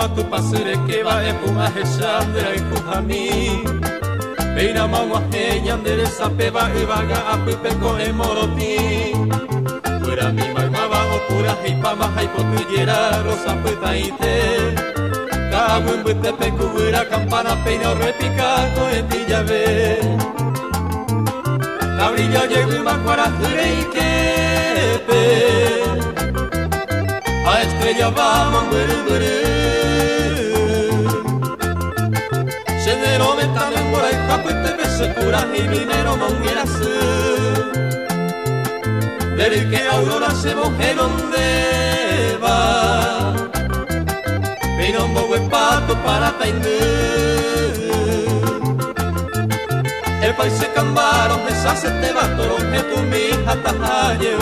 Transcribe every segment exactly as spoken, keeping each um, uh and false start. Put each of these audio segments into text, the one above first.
tu pasire que va e puma heshandera e kuhami Beina mawa he yandere sapeva e vaga apupe ko e moroti Pura mi maimava o pura heipama haipotuyera rosa putaite Kabun bute pekura campana peino repica ko e tillave La brilla llegó macuara jureikepe A estrella vamos buru buru Sendero ventana en mora y capite bese cura y minero monguerasu Del que aurora se moje donde va Vino un bogue pato para taindú El país se cambaron, deshace te va toro que tu mi hasta haye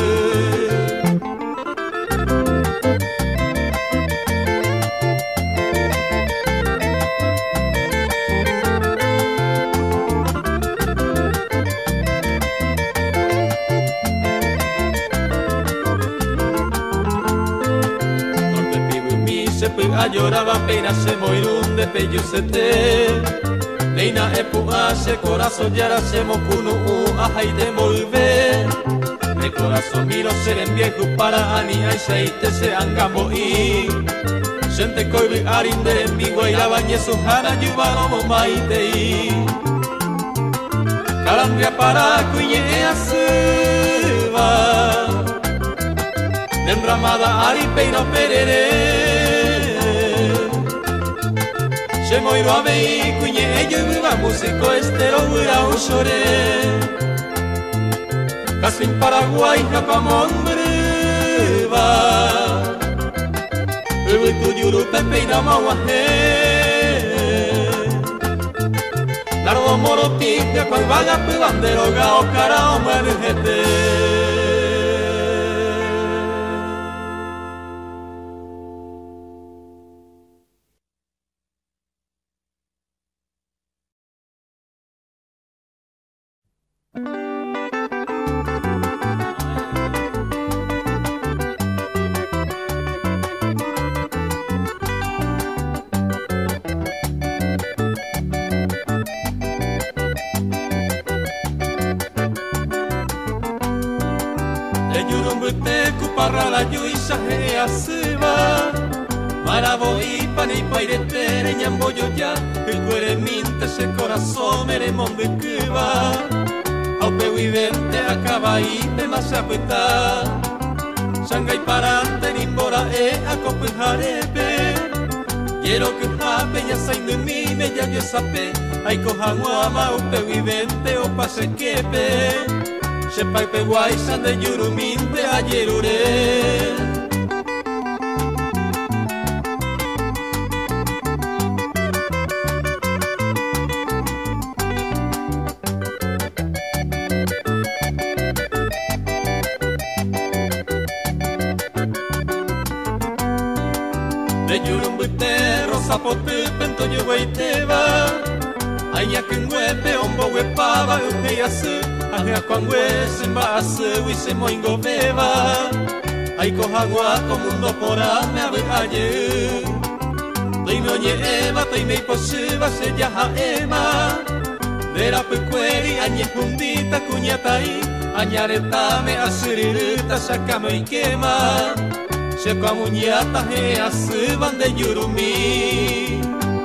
A lloraba apenas se moirún de peyusete Leina epuja se corazón yara se mokuno u ajay de molve De corazón miro seren viejo para ani ay seite se angamo i Sente koibi arinde mi guaira bañe su hana yubano mo maite i Calandria para cuye asuba Denramada ari peino perere Se moiro a mei cuñe ello y viva músico estero ura ushore Casi en Paraguay japamon briva Ubu tu yuru pepe y namawahe Largo moro tipia cual vaga pibandero gao cara o marujete La yuisa he asiva Marabo y pani pairetere ñamboyo ya El cuere minte se corazón mere monde cuba Aupe vivente acaba y te más apuesta Sangay parante nimbora e acope jarepe Quiero que jape ya sain de mí me ya yo sape Ay cojan ama aupe vivente o pase quepe Sepai pe guaysan de yuruminte ayerure De yurumbite rosa pote pento yo guaiteba Ay akin huepe ombo huepaba upe yasu Ajea kwangwe semba ase wise moingo beba Aiko hagua komundo pora me abe aye Doime oñe eva toime iposiba se yaha ema Dera pecueri añe hundita cuñatai Añareta me asiririta sakamo ikema Se kwa muñata he asiban de yurumi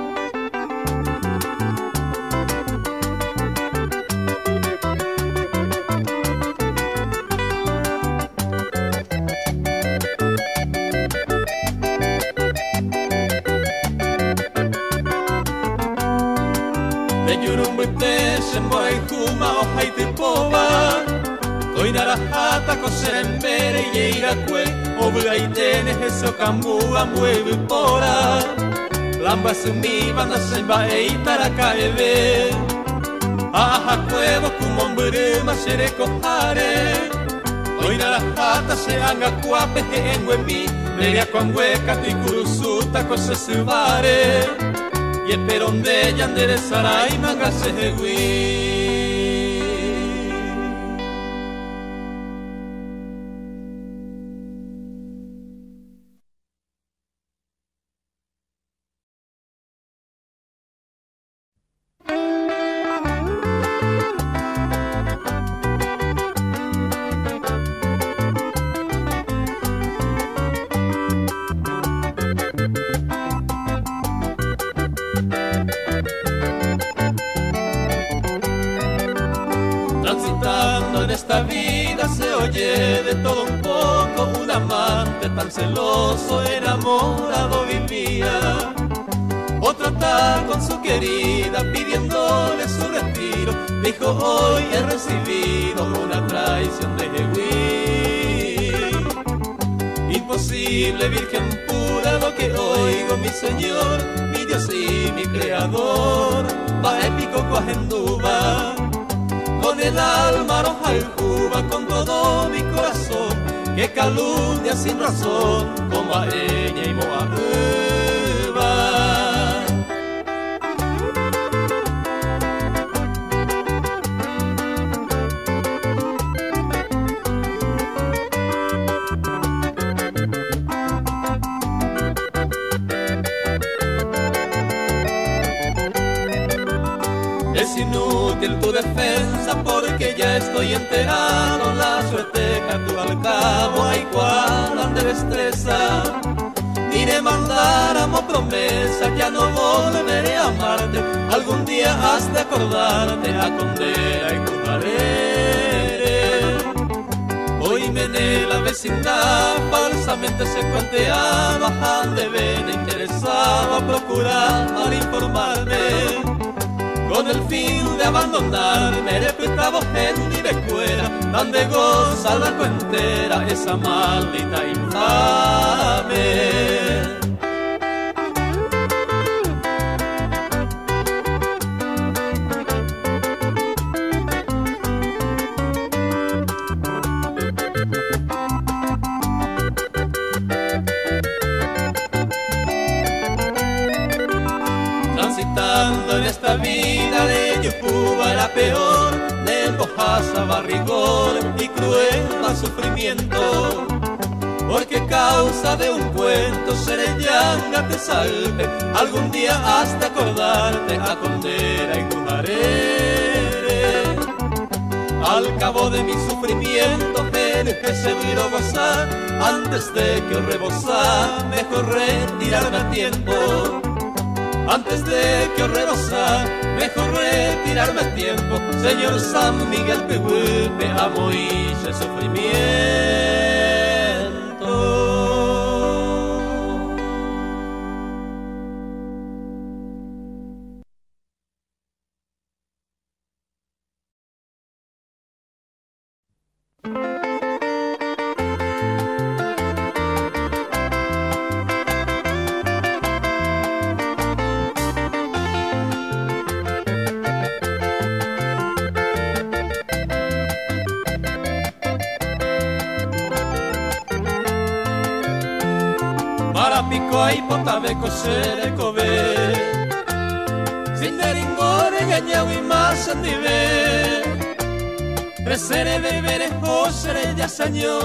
Semboy kuma o haiti pova Toinara hata koserembere yeira kwe Obugaitene heso kambu ambuebu pora Lamba sumi banda semba eitara kaebe Aha kuevo kumomburu masere kohare Toinara hata se anga kuape he engwemi Meria kwangwe katikurusuta kose subare Y el perón de yandere sarai manga se esta vida se oye de todo un poco. Un amante tan celoso, enamorado vivía. Otro está con su querida pidiéndole su retiro. Dijo: hoy he recibido una traición de Jehová. Imposible, virgen pura, lo que oigo, mi Señor, mi Dios y mi Creador. Va épico cuajenduba, con el alma roja al juba, con todo mi corazón, que calumnia sin razón, como a ella y moahuba. Es inútil tu defensa porque ya estoy enterado. La suerte que tú al cabo hay cual de destreza. Ni de mandáramos promesa, ya no volveré a amarte. Algún día has de acordarte a condena y tu hoy me en la vecindad falsamente se cuenteaba. Ande ven interesaba procurar para informarme. Con el fin de abandonarme, reputaba gente de cuera, donde goza la cuentera esa maldita infame. Transitando en esta vida de Yucuba la peor, de embojasa, rigor y cruel más sufrimiento. Porque causa de un cuento serellanga te salve, algún día has de acordarte a condena y gujarere. Al cabo de mi sufrimiento el que se vino gozar, antes de que os rebosar, mejor retirarme a tiempo. Antes de que os rebosar, mejor retirarme a tiempo. Señor San Miguel Pehuepe, amo y ese sufrimiento. Marapico ay potame cosere cobe, sin deringore gañao y más andive. Presere bebere josere ya sañó,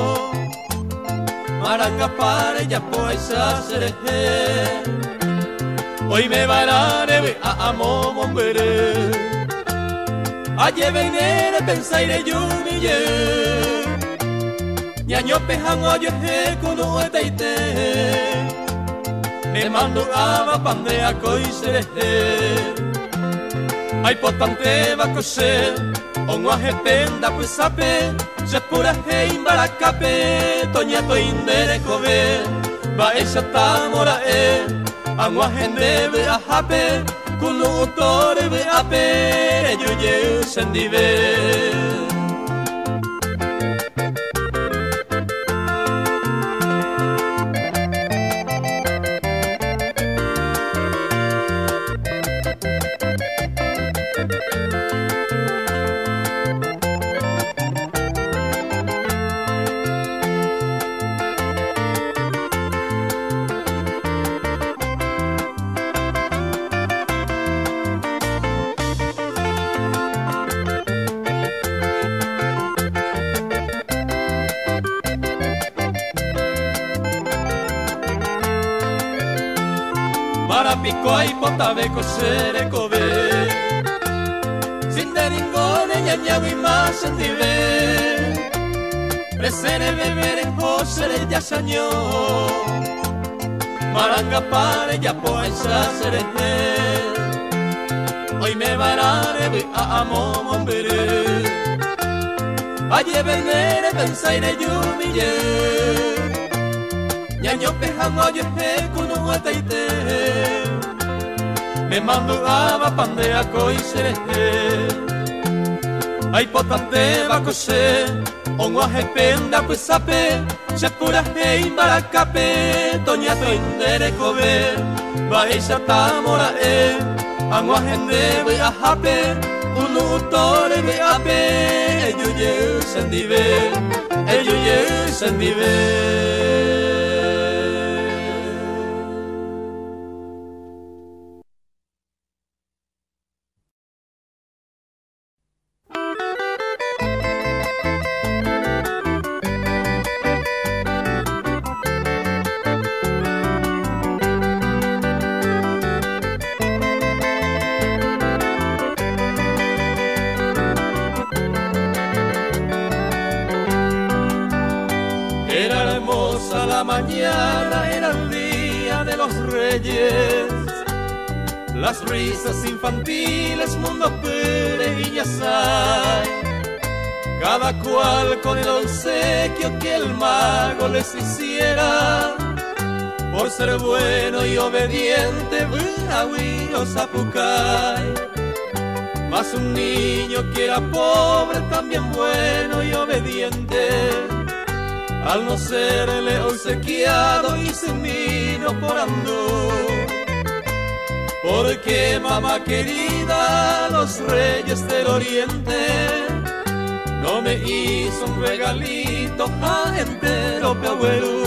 maranga pare ya poisa sereje. Hoy me varare a amo bombere, aye venere pensaire yumille. Ñaño pejango yo he kuno eteite, me mando ama pandea coisereje. Ay potante va coser, ongo ajependa pues sape, se pura he imbaracape, toñato indere cobe, va esa tamora e, ango ajende ve a jape, kuno utore ve a pe, yo ye sendive. Marapico ay potave cosere cobe, sin deringone ñañago y más andive. Presere bebere josere ya sañó, maranga pare ya poesa sereje. Hoy me varare voy a amo mombere, aye venere pensaire yumille ñaño pejamo aye kunu ataite me mando aba pandea koisere ay potante bakose onwa hependa pesape se pura hei baracape toña toindere kobe baisha tamora e angwa hende be ahape unu utore be ape eyuye sendive eyuye sendive La mañana era el día de los reyes, las risas infantiles, mundo pere y yasay, cada cual con el obsequio que el mago les hiciera, por ser bueno y obediente, o zapucay. Mas un niño que era pobre, también bueno y obediente, al no serle obsequiado y sin vino por andú, porque mamá querida, los reyes del oriente, no me hizo un regalito a entero peagüerú.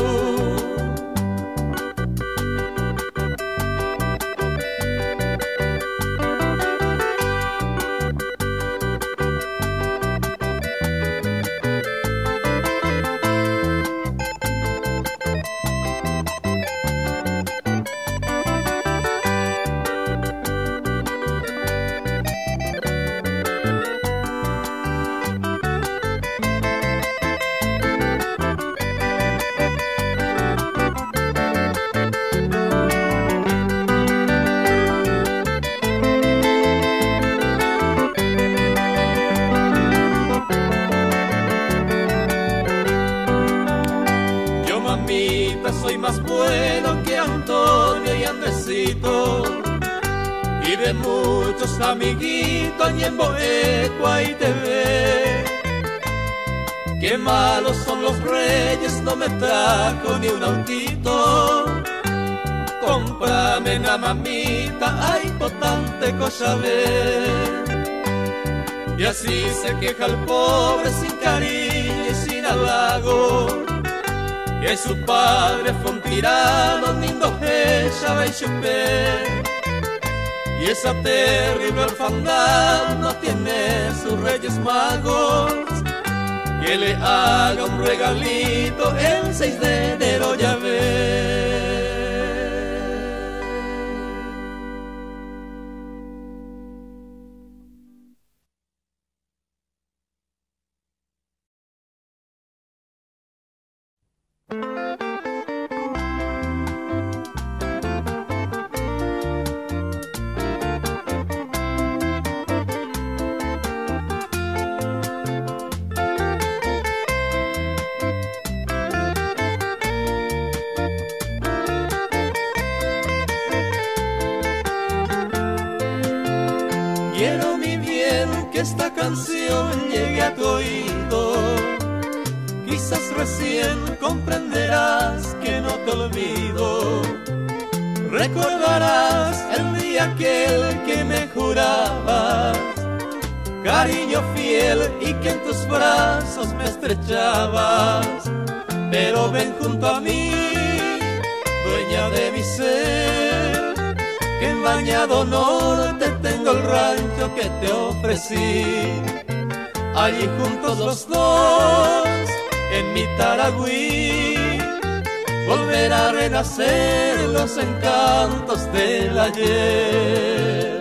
Soy más bueno que Antonio y Andresito, y de muchos amiguitos y en Boecua y T V. Qué malos son los reyes, no me trajo ni un autito. Cómprame una mamita, ay, potente cosa ver. Y así se queja el pobre sin cariño y sin halago, que su padre fue un tirano, nindo ella y chupé. Y esa terrible orfandad no tiene sus reyes magos, que le haga un regalito el seis de enero, ya ves. Quiero mi bien que esta canción llegue a tu oído, quizás recién comprenderás que no te olvido. Recordarás el día aquel que me jurabas cariño fiel y que en tus brazos me estrechabas. Pero ven junto a mí, dueña de mi ser, que en Bañado Norte tengo el rancho que te ofrecí. Allí juntos los dos, en mi Taragüí, volver a renacer los encantos del ayer.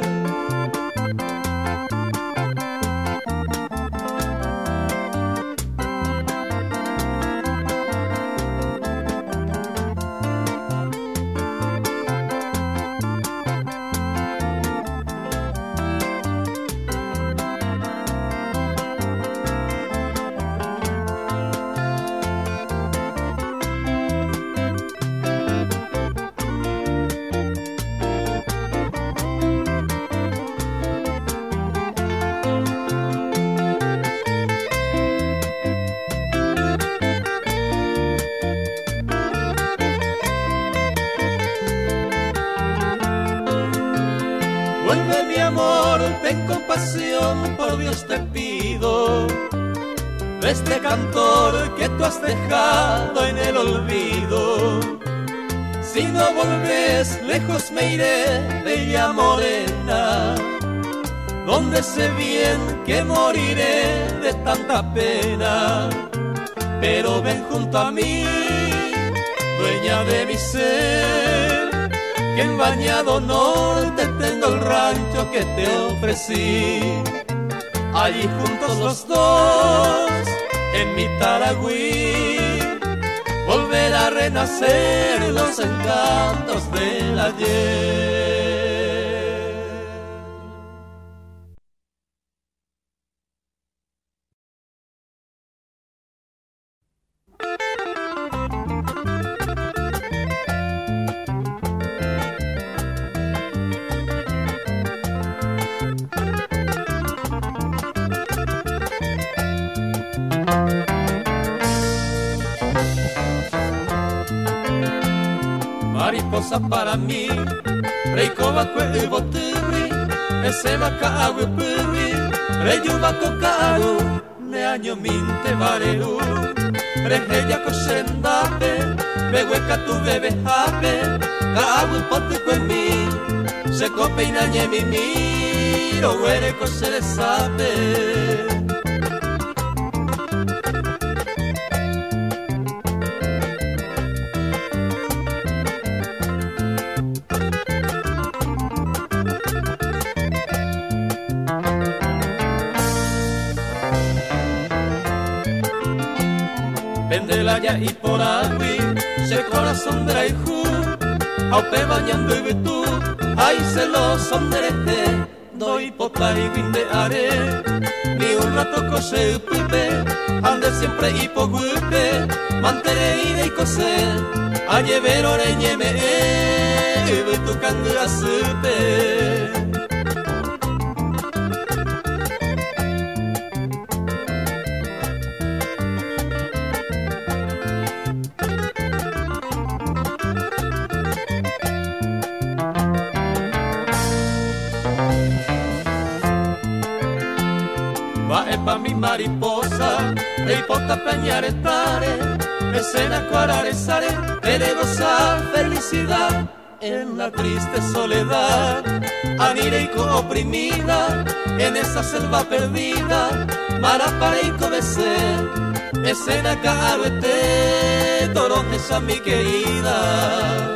Vuelve mi amor, ten compasión, por Dios te pido, de este cantor que tú has dejado en el olvido. Si no volves, lejos me iré, bella morena, donde sé bien que moriré de tanta pena. Pero ven junto a mí, dueña de mi ser, que en Bañado Norte tengo el rancho que te ofrecí. Allí juntos los dos, en mi Taragüí, volver a renacer los encantos del ayer. Mariposa para mí, reikova kwe boturi, esema kawe puri, reyuva kokaru, ne año minte vareu, reheya koshendape, beweka tu bebe hape, kawe pote kwe mi, se copeina nye mi miro, were koshere sape. Y por agui, se corazón de Raijú, aupe bañando y tú, ay se lo sondereje, doy pota y guinde haré, ni un rato coche pipe, ande siempre y poguipe, mantere y de cose, a llevar oreñeme, y voy tu candura supe. Pa mi mariposa, rey pota peñaretare, escena cuararesare, de gozar felicidad en la triste soledad. Anireico oprimida, en esa selva perdida, marapareico besé, escena caruete, toronesa mi querida.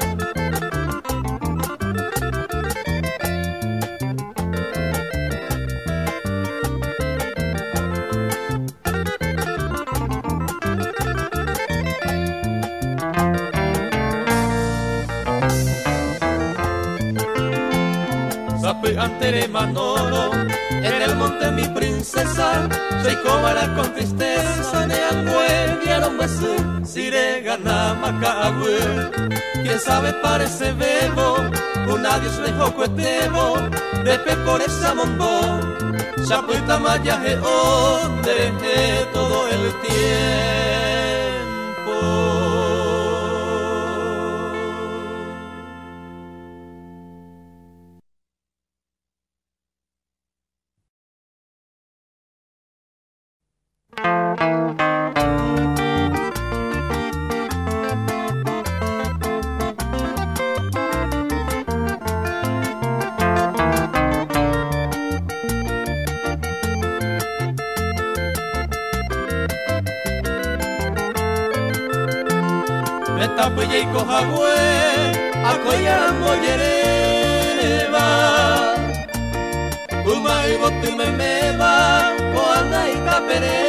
Antere Manoro, en el monte mi princesa, soy cobara con tristeza, ne angüe, vieron besu, sire gana macabue. Quién sabe parece bebo, un adiós lejos cuetebo, de pe por esa mombo, chapuita mayaje onde todo el tiempo. Tapuye y cojagüe, acoyar mollereba, uma y botume meba, coanda y capere,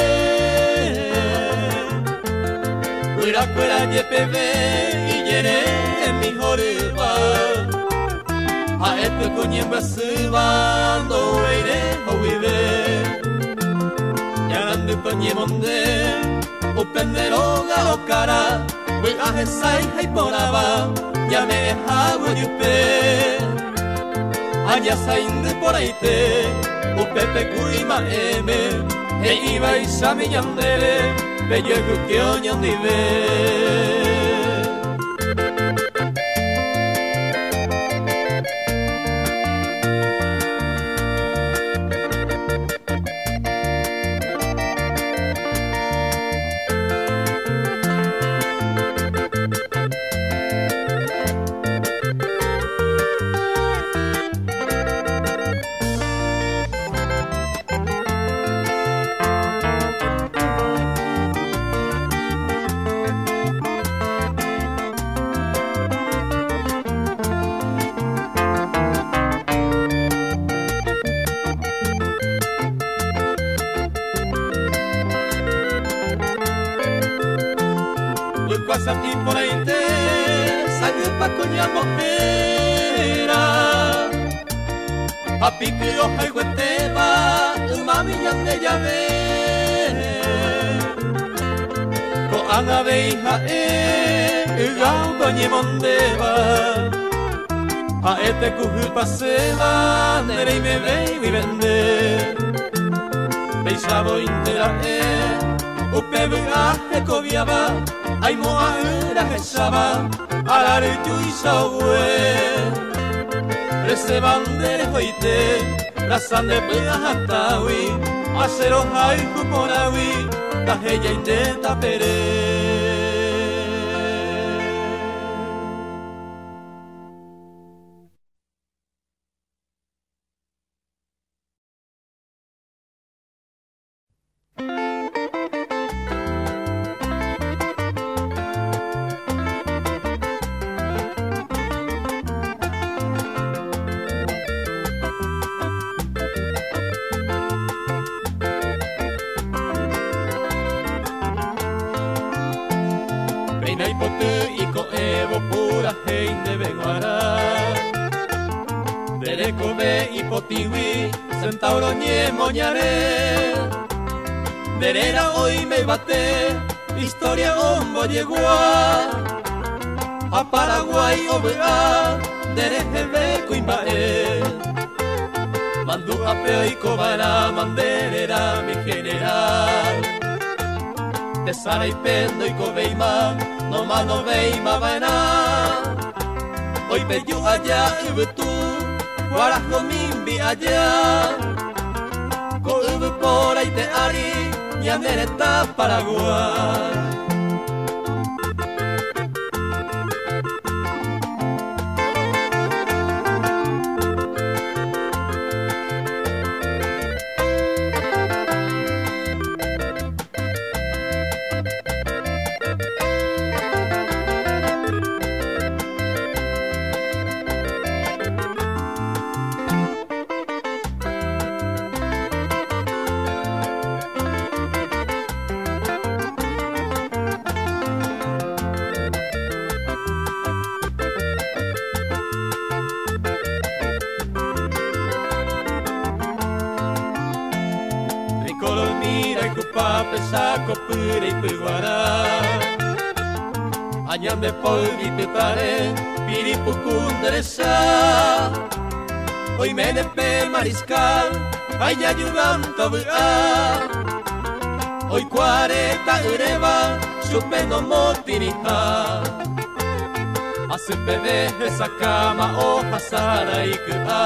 cuira cuera yepebe y yere en mi joreba, a este cuñemba subando eire o vive, yanande toñemonde, o penderoga o cara. We ahe sai hai poraba, ya me hago yupe. Anya sai de por ahí te, u pepe kuima eme, e iba y sami yandere, bello gukyo yandive. Masati poraite Sayupa kunya mojera Apiku ohai gueteba Umami yande yabe Ko agabe iha e Ugao koñe mondeba Haete kuhu paseba Nerei me vei vivende Beisabo intera e Upebu ahe kobiaba Aimoa ura hesaba Araru juisa ue Rese bandere hoite Rasande pea hatawi Asero hai kuporawi Taheya inteta pere Centauro ñe moñare Derera hoy me bate Historia ombo llegó A Paraguay obra Derejebe cuimbae Mandu apeo y cobara Manderera mi general De Sara y Pendo y Cobeima No mano veima vaina Hoy bello allá y betu Guarajo mimbi allá Ko ubu por ahí te ari Ñanereta Paraguay Saco pura y piguara Añambe polvi pepare Piripucunderesa Hoy me nepe mariscal Ay ayudando bua Hoy cuareta ureba Supe no motinita Hace bebé esa cama Oja sara y kua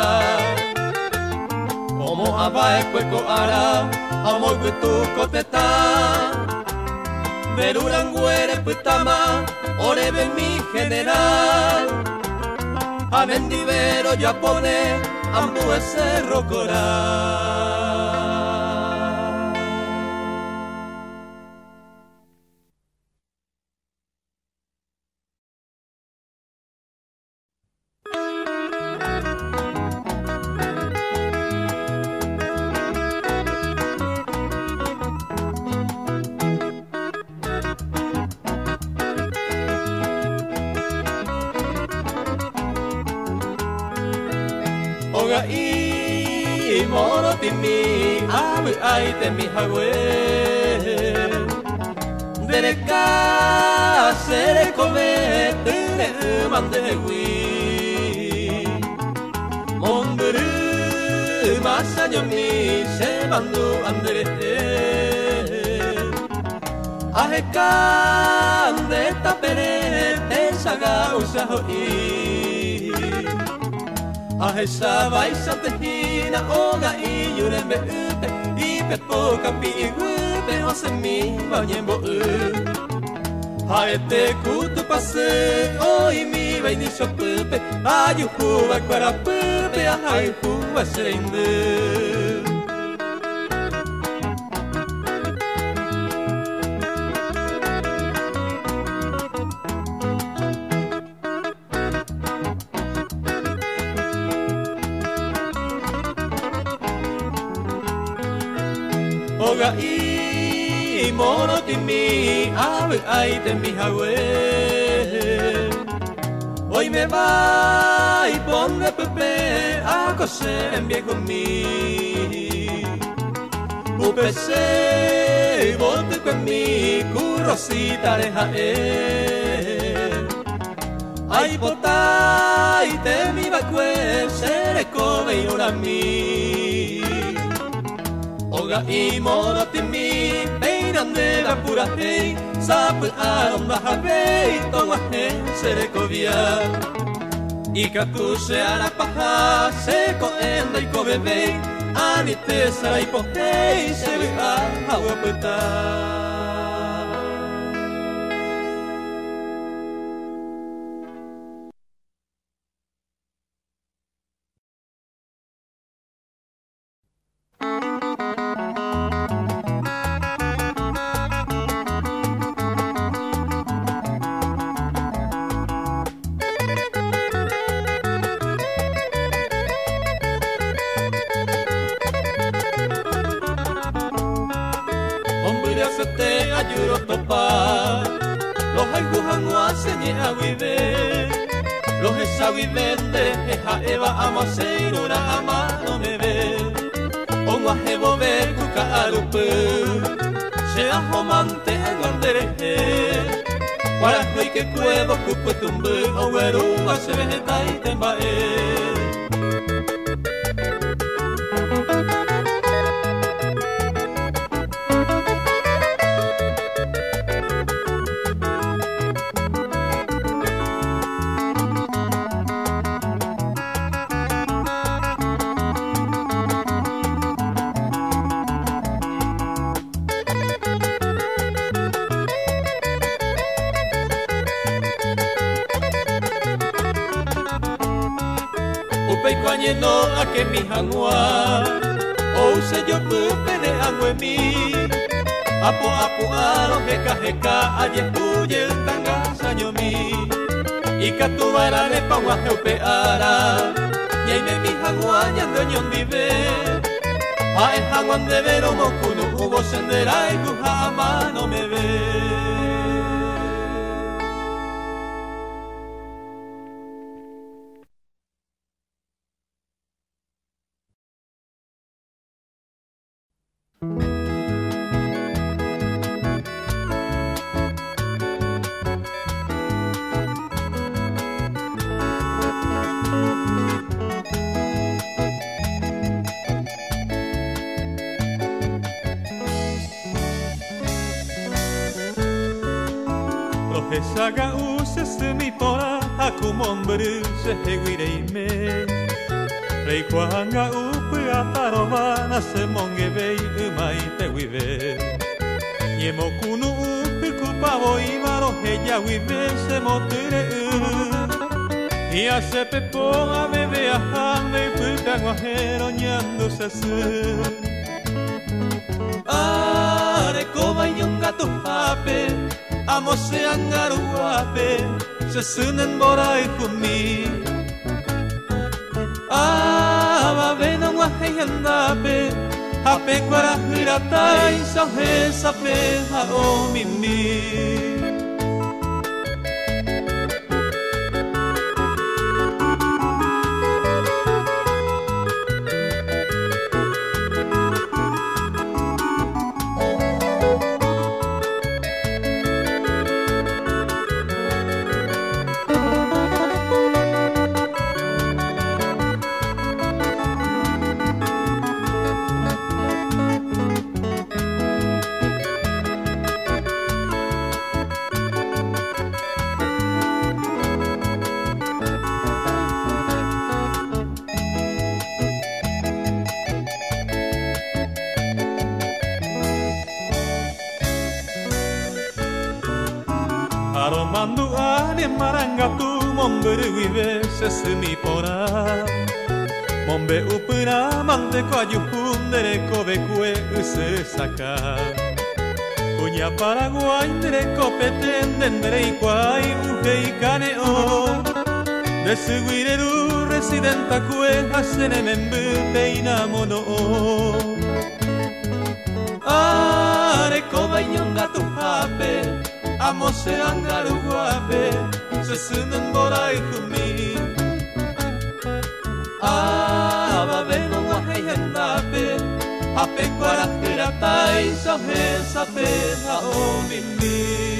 Omo abae cueco ara Amo gutu koteta Beruranguere putama Orebe mi general Amendivero yapone Ambu cerro coral I moro timi abu ai te mi hawe Dereka sere kome tere mande wi Monduru masanyo mi se bandu andere Aheka neta pere pesaga usahoi Ahesa vaisa tehina oga I yurembe upe Ipe poka pi upe ose mi vañembo u Haete kutu pase oi mi vaini shopupe Ayu huwa kwara pupe ahai huwa sherinde Oga I mono timi ave ai te mi hawe. Hoy me va y pone pepe a coser en viejo mi. Upese volte con mi curosita de jae. Ay potai te mi vacue se come una mi. Oga y mono timi peinan de la pura hey. Sapu aron baja vei toma hen se recovia. Y katu se ara paja se coenda y cobe vei. Ani te sarai po hey se ve a hawa peta. Te ayudo a topar los ayujan a señe a vive los esa vivende eja eva amo ser una ama no me ve on wa hebo ve kuka arupe sea homante guandere para hoy que cuevo cupo tumbe o veru a se vegeta y tembae. No a que mi hangua o se yo pupe de agua mi apo apo aro heka heka aye puye tanga saño mi y katubara le pagua heupe ara y me mi hangua ñando ñon vive a el hangua de vero mokuno hubo sendera y kuhama no me ve. Saga uses mi pora akumon beru se heguirei me Rei kwanga upu atarova na se monge vei umai te wive Yemo kunu upu kupavo imaro heya wive se moture u Ia se pepo a bebe a hande puta guajero ñando se su Are koma yunga tu hape Amo se angaruape, se sunen borai kumi. Aba bena wahe andape, hape kwara hiratai sahe sape ha o mimi. Aromando ale marangatu momberu vive se sumi pora Mombe upura mande ko ayupundere kobe kue use saka Uña Paraguay ndere kopetende ndere ikuai uge ikane o Desuguireru residenta kue hasene membu peina mono o Are Koba inyonga tu hape Amo se angaru guape Se sunen borai kumi Aba beno wa hei hendape Hape kwara hiratai Sa he sa pe ha o mimi